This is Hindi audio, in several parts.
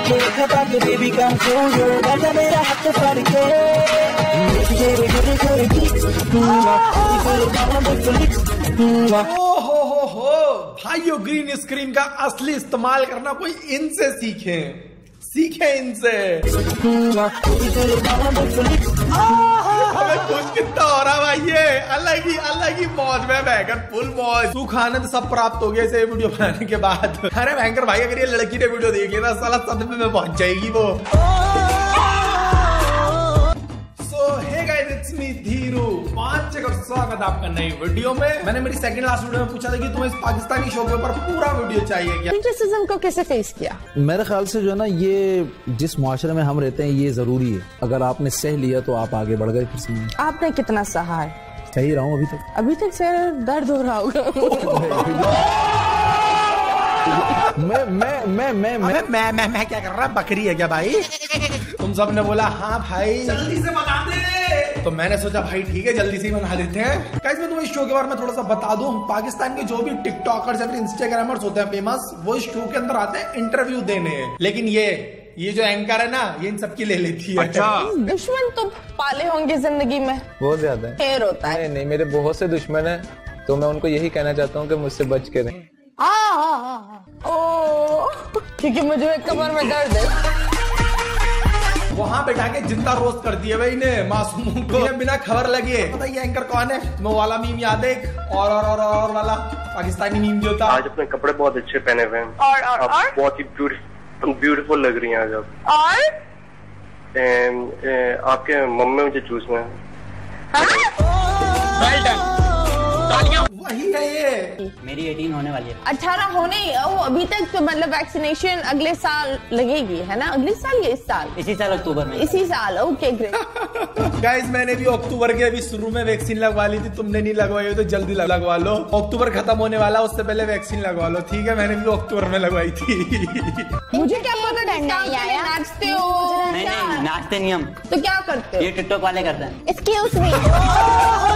हो भाइयों, ग्रीन स्क्रीन का असली इस्तेमाल करना कोई इनसे सीखे इनसे। कुछ कितना हो रहा भाई, ये अलग ही मौज में भयंकर फुल मौज। सुख आनंद सब प्राप्त हो गया इसे वीडियो बनाने के बाद। अरे भयंकर भाई, अगर ये लड़की ने वीडियो देख लिया ना, साला सदमे में पहुंच जाएगी वो। Hey guys, it's me Dhiru. स्वागत आपका नई वीडियो में। मैंने मेरी सेकंड लास्ट वीडियो में पूछा था कि तुम्हें इस पाकिस्तानी शो के ऊपर पूरा वीडियो चाहिए क्या। क्रिटिसिज्म को कैसे फेस किया? मेरे ख्याल से जो है ना, ये जिस मुआशरे में हम रहते हैं ये जरूरी है। अगर आपने सह लिया तो आप आगे बढ़ गए। फिर से आपने कितना सहा है? सही रहा हूँ अभी तक सर दर्द हो रहा होगा। मैं क्या कर रहा, बकरी है क्या भाई? तुम सब ने बोला हाँ भाई जल्दी से बना दे, तो मैंने सोचा भाई ठीक है जल्दी से ही बना देते हैं। गाइस, मैं तुम्हें इस शो के बारे में थोड़ा सा बता दूं। पाकिस्तान के जो भी टिकटॉकर्स या फिर इंस्टाग्रामर्स होते हैं फेमस, वो इस शो के अंदर आते हैं इंटरव्यू देने। लेकिन ये जो एंकर है ना, ये इन सबकी ले लेती है। अच्छा, दुश्मन तो पाले होंगे जिंदगी में बहुत ज्यादा। ढेर होता है। नहीं, मेरे बहुत से दुश्मन है, तो मैं उनको यही कहना चाहता हूँ कि मुझसे बच के रहें। क्योंकि मुझे कमर में दर्द है। वहाँ बैठा के जिंदा रोस्ट कर दिया भाई ने मासूमों को बिना खबर लगे। पता ये एंकर कौन है? वो वाला मीम याद है, और वाला पाकिस्तानी मीम जो था। आज अपने कपड़े बहुत अच्छे पहने हुए हैं और बहुत ही ब्यूटीफुल लग रही हैं आज आप। और आपके मम्मी मुझे चूसना है। वही है ये। मेरी 18 होने वाली है। 18 होने अभी तक तो मतलब वैक्सीनेशन अगले साल लगेगी है ना? अगले साल या इस साल? इसी साल अक्टूबर में। इसी साल, ओके ग्रेट। गाइस, मैंने भी अक्टूबर के अभी शुरू में वैक्सीन लगवा ली थी। तुमने नहीं लगवाई हो तो जल्दी लगवा लो। अक्टूबर खत्म होने वाला, उससे पहले वैक्सीन लगवा लो, ठीक है? मैंने भी अक्टूबर में लगवाई थी। मुझे क्या पता नाचते हो? नहीं, नाचते नहीं हम। तो क्या करते हो? ये टिकटॉक वाले करते हैं। Excuse me.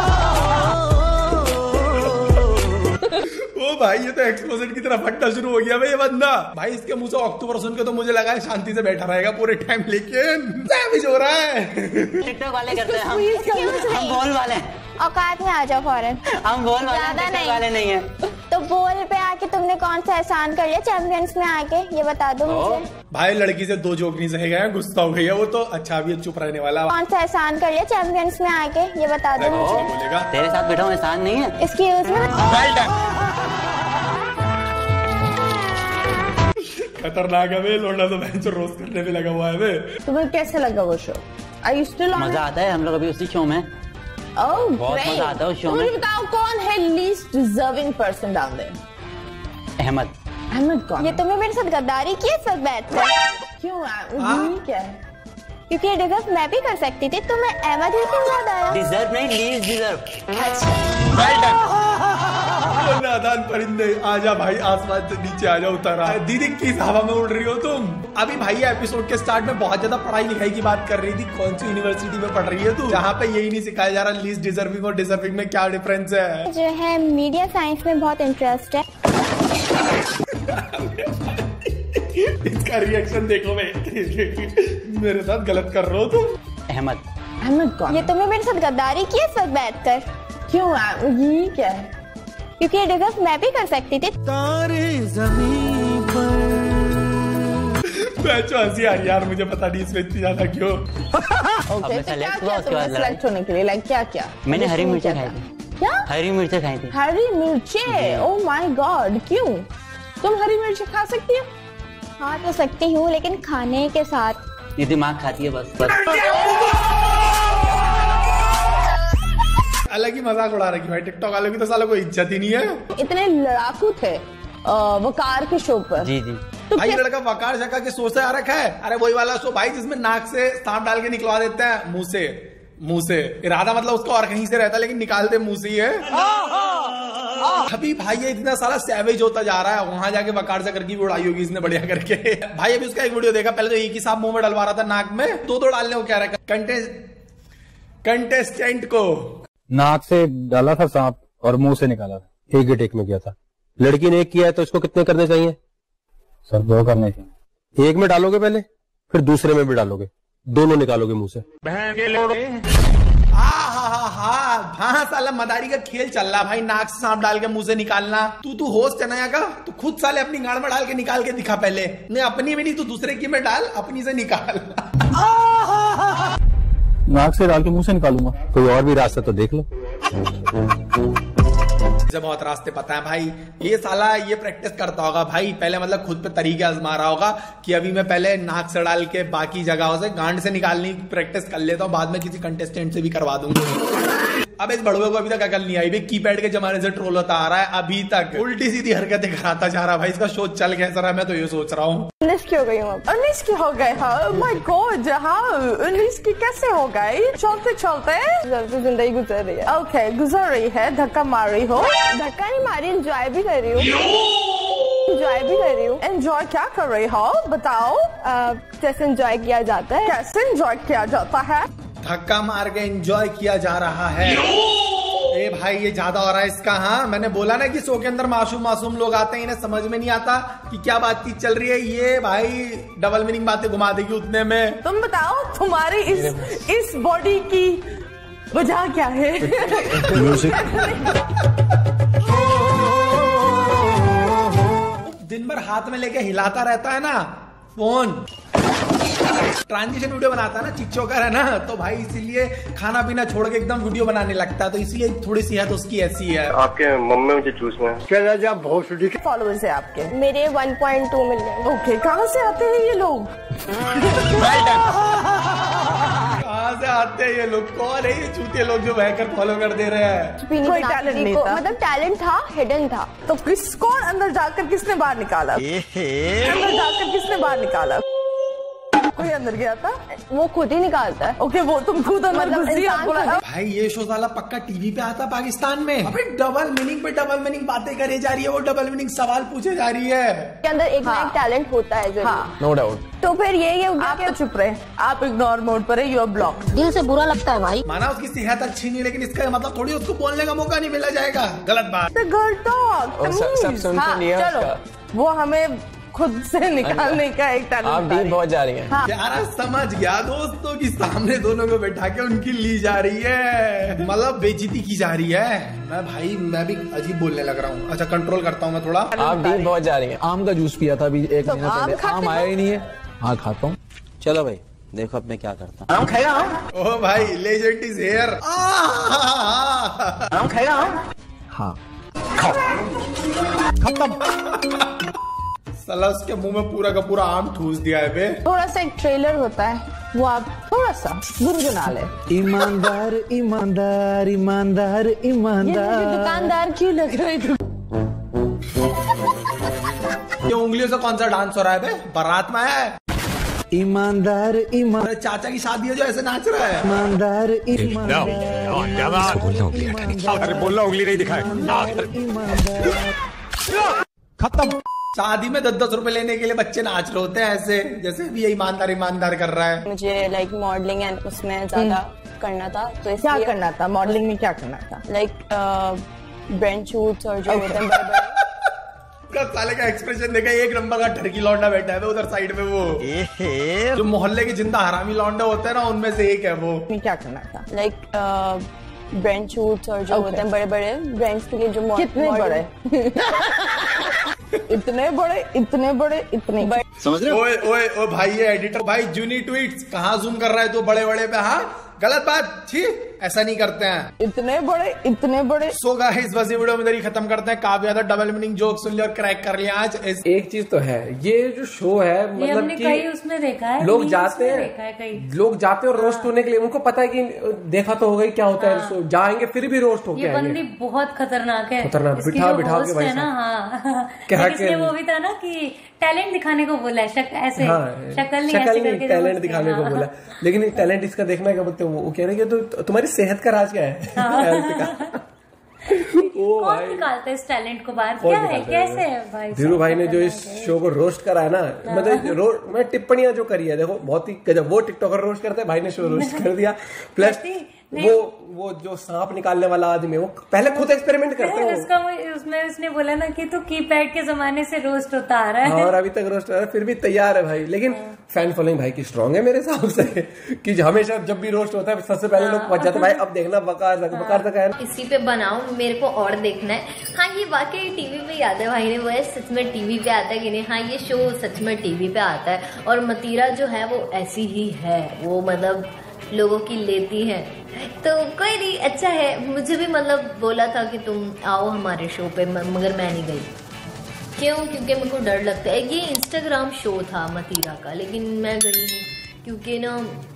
ओ भाई, ये तो एक्सप्लोजन की तरह फटना शुरू हो गया भाई ये बंदा। भाई इसके मुंह से अक्टूबर सुन के तो मुझे लगा है शांति से बैठा रहेगा पूरे टाइम, लेकिन सैविज हो रहा है। टिकटॉक वाले करते हैं हम बोल वाले हैं। औकात में आ जाओ फौरन। हम बोल वाले नहीं है। तो बोल पे आके तुमने कौन सा एहसान कर लिया चैंपियंस में आके, ये बता दो मुझे। भाई लड़की से दो जोक नहीं सहेगा, गुस्सा हो गई है वो तो। अच्छा अभी चुप रहने वाला। कौन सा एहसान कर लिया चैंपियंस में आके, ये बता दो मुझे। बोलेगा तेरे साथ बैठा हूँ, एहसान नहीं है। Excuse me. खतरनाक है वे लोड़ा, तो मैं रोस्ट करने में लगा हुआ है वे। तुम्हें कैसे लगा वो शो? मजा आता है, हम लोग अभी उसी शो में। बहुत मजा आता है उस शो में। मुझे बताओ कौन है least deserving person down there? Ahmed कौन? ये तुमने मेरे साथ गद्दारी की है सब बैठकर। क्यों? क्या है? क्योंकि ये डिजर्व मैं भी कर सकती थी, तुम्हें अहमद ही क्यों याद आया? डिजर्व नहीं, लीस्ट डिजर्व। नादान परिंदे, आजा भाई आसमान से नीचे आजा, उतारा। दीदी किस हवा में उड़ रही हो तुम? अभी भाई एपिसोड के स्टार्ट में बहुत ज्यादा पढ़ाई लिखाई की बात कर रही थी। कौन सी यूनिवर्सिटी में पढ़ रही है तू, जहाँ पे यही नहीं सिखाया जा रहा लीस्ट डिजर्विंग और डिजर्विंग में क्या डिफरेंस है? जो है मीडिया साइंस में बहुत इंटरेस्ट है। इसका रिएक्शन देखो मेरे साथ गलत कर रहे हो तुम। अहमद कौन? ये तुमने मेरे साथ गद्दारी की है सब बैठकर। क्यों? ये क्या है? क्योंकि ये डिजर्व मैं भी कर सकती थी। तारे ज़मीन पर हंसी आ रही यार, मुझे पता नहीं इसमें इतनी ज्यादा क्यों। ओके, सेलेक्ट होने के लिए लाइक क्या? मैंने हरी मिर्चें खाई थी। क्या? हरी मिर्चें खाई थी। हरी मिर्चें? ओह माय गॉड, क्यों? तुम हरी मिर्चें खा सकती हो? खा तो सकती हूँ, लेकिन खाने के साथ। ये दिमाग खाती है बस। अलग ही मजाक उड़ा रही भाई, टिकटॉक वालों की तो सालों कोई इज्जत ही नहीं है। इतने लड़ाकू थे वकार के शो पर। जी तो भाई लड़का वकार जगह के शो से आ रखा है। अरे वही वाला शो भाई जिसमें नाक से सांप डाल के निकलवा देते हैं मुंह से। इरादा मतलब उसका और कहीं से रहता है, लेकिन निकालते मुंह से ही है। अभी भाई ये इतना सारा सैवेज होता जा रहा है, वहां जाके वकार जगह की भी उड़ाई होगी इसने बढ़िया करके। भाई अभी उसका एक वीडियो देखा, पहले तो एक ही सांप मुंह में डलवा रहा था नाक में, दो डालने को कह रहा है कंटेस्टेंट को। नाक से डाला था सांप और मुंह से निकाला था, एक ही टेक में किया था। लड़की ने एक किया है तो उसको कितने करने चाहिए? सर 2 करने चाहिए। एक में डालोगे पहले, फिर दूसरे में भी डालोगे, दोनों निकालोगे मुंह से। हाँ साला मदारी का खेल चल रहा भाई, नाक से सांप डाल के मुंह से निकालना। तू होस्ट है ना यहाँ का, तू खुद साले अपनी गाड़ में डाल के निकाल के दिखा पहले। नहीं अपनी में नहीं, तू दूसरे की में डाल, अपनी से निकाल। नाक से डाल के मुंह से निकालूंगा, कोई और भी रास्ता तो देख लो। मुझे बहुत रास्ते पता है भाई। ये साला ये प्रैक्टिस करता होगा भाई, पहले मतलब खुद पे तरीके आजमा रहा होगा कि अभी मैं पहले नाक से डाल के बाकी जगहों से गांड से निकालने की प्रैक्टिस कर लेता हूँ, बाद में किसी कंटेस्टेंट से भी करवा दूंगा। अब इस बड़ुए को अभी तक अकल नहीं आई भाई, कीपैड के जमाने से ट्रोल होता आ रहा है, अभी तक उल्टी सीधी हरकतें कराता जा रहा है भाई। इसका शो चल कैसा रहा है मैं तो ये सोच रहा हूँ। 19 की हो गई हूँ, 19 की हो गए। माय गॉड, हाँ 19 की कैसे हो गई? चलते चलते जिंदगी गुजर रही है। ओके गुजर रही है, धक्का मार रही हो? धक्का नहीं मारी, एंजॉय भी कर रही हूँ। एंजॉय क्या कर रही हो बताओ? कैसे एंजॉय किया जाता है? कैसे एंजॉय किया जाता है? धक्का मार के एंजॉय किया जा रहा है। ए भाई ये ज्यादा हो रहा है इसका। हाँ मैंने बोला ना कि शो के अंदर मासूम लोग आते हैं, इन्हें समझ में नहीं आता कि क्या बातचीत चल रही है। ये भाई डबल मीनिंग बातें घुमा देगी उतने में। तुम बताओ तुम्हारी इस बॉडी की वजह क्या है? दिन भर हाथ में लेके हिलाता रहता है ना फोन, ट्रांजिशन वीडियो बनाता है ना, चिकचोकर है ना, तो भाई इसीलिए खाना पीना छोड़ के एकदम वीडियो बनाने लगता है, तो इसलिए थोड़ी सेहत उसकी ऐसी है। आपके मम्मी मुझे चूसना है। बहुत फॉलोअर्स है आपके? मेरे 1.2 मिलियन। ओके, कहाँ से आते हैं ये लोग? कहाँ से आते हैं ये लोग? कौन है ये चूतिए लोग जो बहकर फॉलो कर दे रहे हैं? कोई टैलेंट नहीं था, मतलब टैलेंट था, हिडन था। तो कौन अंदर जाकर किसने बाहर निकाला? कोई अंदर गया था? वो खुद ही निकालता है। ओके, वो तुम खुद अंदर मतलब घुसी इंसान बोला खुद भाई ये शो साला पक्का टीवी पे आता पाकिस्तान में। अबे डबल मीनिंग पे डबल मीनिंग बातें करे जा रही है, वो डबल मीनिंग सवाल पूछे जा रही है। के अंदर एक ना एक टैलेंट होता है जरूर। हाँ, नो डाउट। तो फिर ये आप तो चुप रहे, आप इग्नोर मोड पर है, यू आर ब्लॉक। दिल से बुरा लगता है भाई। माना उसकी सेहत अच्छी नहीं, लेकिन इसका मतलब थोड़ी उसको बोलने का मौका नहीं मिला जाएगा। गलत बात। चलो वो हमें खुद से निकालने का एक टैलेंट। आप डीप बहुत जा रही हैं। हाँ। यार समझ गया दोस्तों कि सामने दोनों को बैठा के उनकी ली जा रही है, मतलब बेइज्जती की जा रही है। मैं भी अजीब बोलने लग रहा हूँ। अच्छा कंट्रोल करता हूँ मैं थोड़ा। आप डीप बहुत जा रही हैं। आम का जूस पिया था अभी 1 तो महीना पहले, आम आया ही नहीं है। हाँ खाता हूँ। चलो भाई देखो अब मैं क्या करता हूँ। आम खाएगा? ओ भाई लेजेंड इज हियर। आम खाएगा? हाँ साला उसके मुंह में पूरा का पूरा आम ठूस दिया है बे। थोड़ा सा एक ट्रेलर होता है, वो आप थोड़ा सा गुनगुना ले। ईमानदार ईमानदार ईमानदार ईमानदार। दुकानदार क्यों लग रहा है? ये उंगलियों से कौन सा डांस हो रहा है बे? बारात में है। ईमानदार ईमानदार। चाचा की शादी है जो ऐसे नाच रहा है। ईमानदार ईमानदार। बोलना उंगली नहीं दिखाए। खत्म। शादी में 10-10 रुपए लेने के लिए बच्चे नाच रहे होते हैं ऐसे, जैसे भी ये ईमानदार ईमानदार कर रहा है। मुझे लाइक मॉडलिंग एंड उसमें ज्यादा करना था, तो क्या करना था? मॉडलिंग में क्या करना था? लाइक ब्रांड शूट्स और जो होते हैं बड़े साले का एक्सप्रेशन देखा, एक नंबर का ठरकी लौंडा बैठा है उधर साइड में। वो जो मोहल्ले के जिंदा हरामी लौंडे होते हैं ना, उनमें से एक है वो। क्या करना था? लाइक ब्रांड शूट्स और जो होते हैं बड़े बड़े ब्रांड्स के लिए जो कितने बड़े? इतने बड़े समझ रहे हो? ओए भाई ये एडिटर भाई जूनी ट्वीट्स कहाँ जूम कर रहा है तो बड़े बड़े पे। हाँ गलत बात, ठीक ऐसा नहीं करते हैं। इतने बड़े। सो गाइस बस ये वीडियो में इधर खत्म करते हैं। काफी ज्यादा डबल मीनिंग जोक सुन लिया और क्रैक कर लिया आज। एक चीज तो है, ये जो शो है मतलब कि उसमें देखा है, लोग जाते हैं और रोस्ट होने के लिए। उनको पता है कि देखा तो होगा ही क्या होता है, जाएंगे फिर भी रोस्ट हो गया। ये बंदी बहुत खतरनाक है, बिठा के भाई ना। हाँ इसलिए वो भी था ना कि टैलेंट दिखाने को बोला है, शक्ल नहीं टैलेंट दिखाने को बोला। लेकिन टैलेंट इसका देखना क्या बोलते हैं, वो कह रहे हैं तो तुम्हारी सेहत का राज क्या है? कौन निकालता है इस टैलेंट को बाहर? क्या है, कैसे है भाई? धीरू भाई ने जो इस शो को रोस्ट करा है ना, मतलब मैं टिप्पणियां जो करी है देखो बहुत ही गजब। वो टिकटॉकर रोस्ट करता है, भाई ने शो रोस्ट कर दिया। प्लस वो जो सांप निकालने वाला आदमी वो पहले खुद एक्सपेरिमेंट करते हैं। उसमें उसने बोला ना कि तू कीपैड के जमाने से रोस्ट होता आ रहा है। और अभी तक रोस्ट हो रहा है, फिर भी तैयार है भाई। लेकिन फैन फॉलोइंग भाई की स्ट्रांग है मेरे हिसाब से, कि हमेशा जब भी रोस्ट होता है सबसे पहले लोग पहुंच जाते हैं, भाई अब देखना बकार तक है, इसी पे बनाओ, मेरे को और देखना है। हाँ ये वाकई टीवी पे याद है भाई ने, वो सच में टीवी पे आता है कि नहीं। हाँ ये शो सच में टीवी पे आता है, और मतीरा जो है वो ऐसी ही है, वो मतलब लोगों की लेती है। तो कोई नहीं, अच्छा है। मुझे भी मतलब बोला था कि तुम आओ हमारे शो पे, मगर मैं नहीं गई। क्यों? क्योंकि मेरे को डर लगता है। ये इंस्टाग्राम शो था मतीरा का, लेकिन मैं गई नहीं क्योंकि ना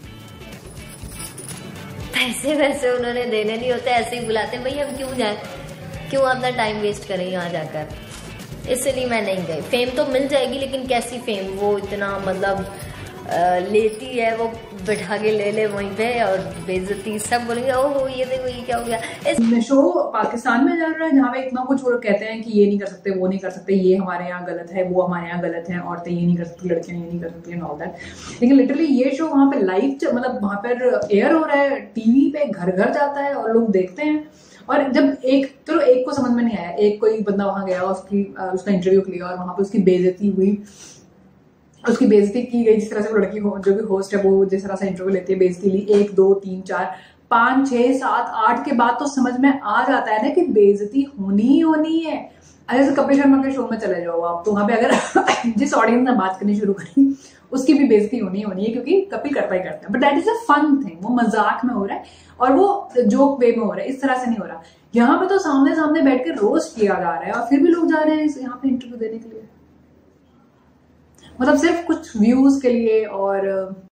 पैसे वैसे उन्होंने देने नहीं होते, ऐसे ही बुलाते भाई हम क्यों जाए, क्यों अपना टाइम वेस्ट करें यहाँ जाकर, इसलिए मैं नहीं गई। फेम तो मिल जाएगी, लेकिन कैसी फेम, वो इतना मतलब लेती है, वो बैठा के ले वहीं पे, और बेइज्जती सब बोलेंगे ओहो ये देखो ये क्या हो गया। शो पाकिस्तान में चल रहा है जहाँ पे इतना कुछ वो कहते हैं कि ये नहीं कर सकते, वो नहीं कर सकते, ये हमारे यहाँ गलत है, वो हमारे यहाँ गलत है, औरतें ये नहीं कर सकती, लड़कियां ये नहीं कर सकती, ऑल दैट। लेकिन लिटरली ये शो वहाँ पे लाइव मतलब वहाँ पर एयर हो रहा है, टीवी पे घर घर जाता है और लोग देखते हैं। और जब एक को समझ में नहीं आया, एक कोई बंदा वहां गया, उसका इंटरव्यू लिया और वहां पे उसकी बेइज्जती हुई, उसकी बेइज्जती की गई। जिस तरह से वो लड़की जो भी होस्ट है वो जिस तरह से इंटरव्यू लेती है, बेइज्जती ली 1 2 3 4 5 6 7 8 के बाद तो समझ में आ जाता है ना कि बेइज्जती होनी ही होनी है। जैसे कपिल शर्मा के शो में चले जाओ आप, तो वहां पे अगर जिस ऑडियंस ने बात करनी शुरू करी उसकी भी बेइज्जती होनी है, क्योंकि कपिल करता ही करता है। But that is a fun thing, वो मजाक में हो रहा है और वो जोक वे में हो रहा है, इस तरह से नहीं हो रहा। यहाँ पे तो सामने सामने बैठ के रोस्ट किया जा रहा है, और फिर भी लोग जा रहे हैं यहाँ पे इंटरव्यू देने के लिए, मतलब सिर्फ कुछ व्यूज के लिए और